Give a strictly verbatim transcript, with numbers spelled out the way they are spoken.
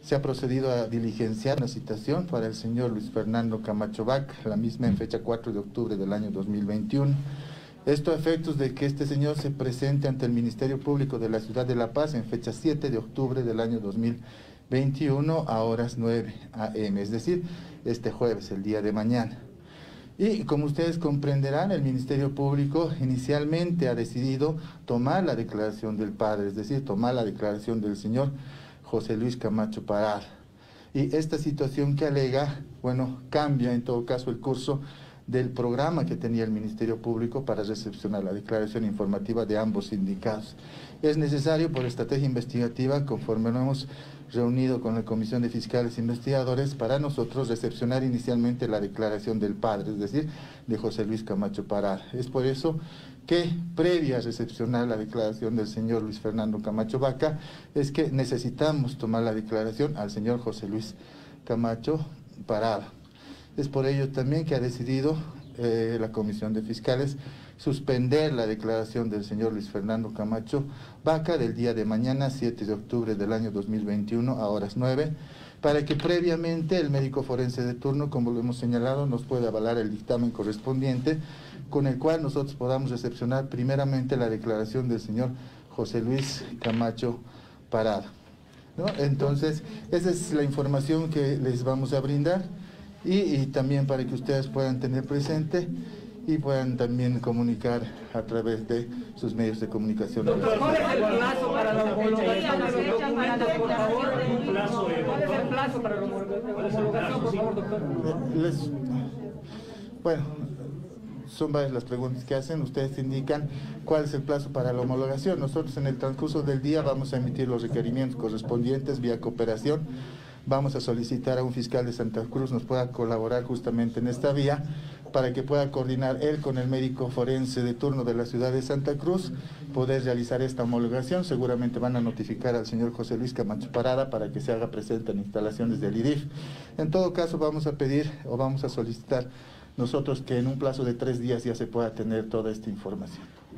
Se ha procedido a diligenciar una citación para el señor Luis Fernando Camacho Vaca, la misma en fecha cuatro de octubre del año dos mil veintiuno. Esto a efectos de que este señor se presente ante el Ministerio Público de la Ciudad de La Paz en fecha siete de octubre del año dos mil veintiuno a horas nueve a eme, es decir, este jueves, el día de mañana. Y como ustedes comprenderán, el Ministerio Público inicialmente ha decidido tomar la declaración del padre, es decir, tomar la declaración del señor José Luis Camacho Parada. Y esta situación que alega, bueno, cambia en todo caso el curso del programa que tenía el Ministerio Público para recepcionar la declaración informativa de ambos sindicatos. Es necesario, por estrategia investigativa, conforme lo hemos reunido con la Comisión de Fiscales e Investigadores, para nosotros recepcionar inicialmente la declaración del padre, es decir, de José Luis Camacho Parada. Es por eso que, previa a recepcionar la declaración del señor Luis Fernando Camacho Vaca, es que necesitamos tomar la declaración al señor José Luis Camacho Parada. Es por ello también que ha decidido eh, la Comisión de Fiscales suspender la declaración del señor Luis Fernando Camacho Vaca del día de mañana, siete de octubre del año dos mil veintiuno, a horas nueve, para que previamente el médico forense de turno, como lo hemos señalado, nos pueda avalar el dictamen correspondiente, con el cual nosotros podamos recepcionar primeramente la declaración del señor José Luis Camacho Parada, ¿no? Entonces, esa es la información que les vamos a brindar. Y, y también para que ustedes puedan tener presente y puedan también comunicar a través de sus medios de comunicación. Doctor, ¿cuál es el plazo para la homologación de los documentos, por favor? ¿Cuál es el plazo para la homologación, por favor, doctor? Les, bueno, son varias las preguntas que hacen. Ustedes indican cuál es el plazo para la homologación. Nosotros en el transcurso del día vamos a emitir los requerimientos correspondientes vía cooperación. Vamos a solicitar a un fiscal de Santa Cruz nos pueda colaborar justamente en esta vía para que pueda coordinar él con el médico forense de turno de la ciudad de Santa Cruz, poder realizar esta homologación. Seguramente van a notificar al señor José Luis Camacho Parada para que se haga presente en instalaciones del I D I F. En todo caso, vamos a pedir o vamos a solicitar nosotros que en un plazo de tres días ya se pueda tener toda esta información.